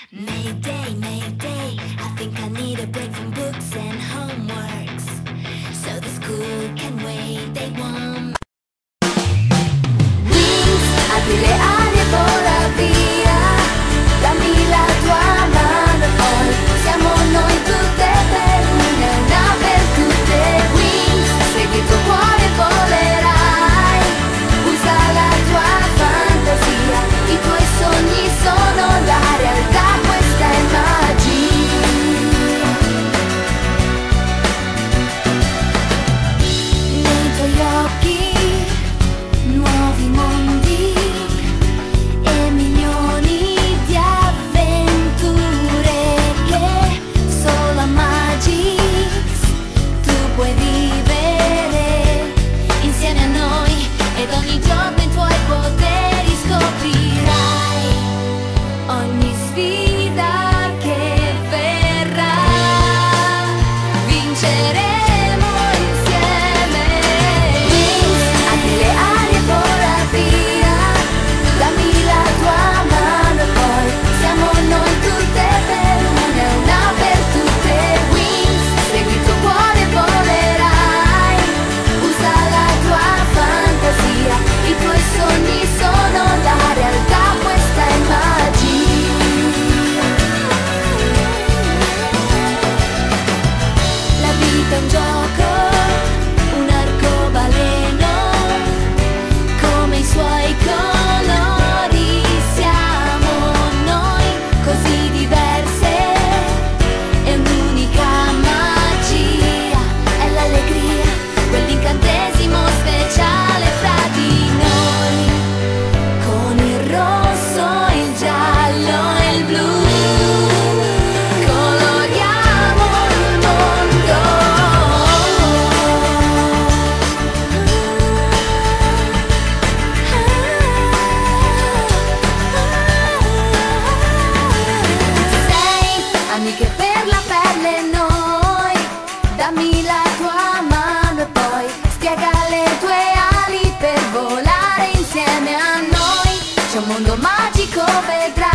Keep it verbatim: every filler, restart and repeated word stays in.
Mayday, mayday, I think I need a break from books and homeworks, so the school can wait, they won't. Wings, apri le ali e vola via, dammi la tua mano e poi siamo noi tutte per una e una per tutte. Wings, segui il tuo cuore e volerai, usa la tua fantasia, i tuoi sogni sono la realtà, questa è magia. Nei tuoi occhi nuovi mondi e milioni di avventure che solo a Magix tu puoi vivere insieme a noi, ed ogni giorno i tuoi poteri scoprirai, ogni sfida che verrà vinceremo insieme. Wings, apri le ali e vola via, dammi la tua mano e poi siamo noi tutte per una e una per tutte. Wings, segui il tuo cuore e volerai, usa la tua fantasia, i tuoi sogni sono la realtà, questa è magia. La vita è un gioco, un arcobaleno, come i suoi colori siamo noi, così diverse, è un'unica magia, è l'allegria, quell'incantesimo speciale fra di noi, con il rosso, il giallo e il blu, coloriamo il mondo. Sei amiche per la pelle noi, dammi la tua mano e poi spiega le tue ali per volare insieme a noi, c'è un mondo magico, vedrai.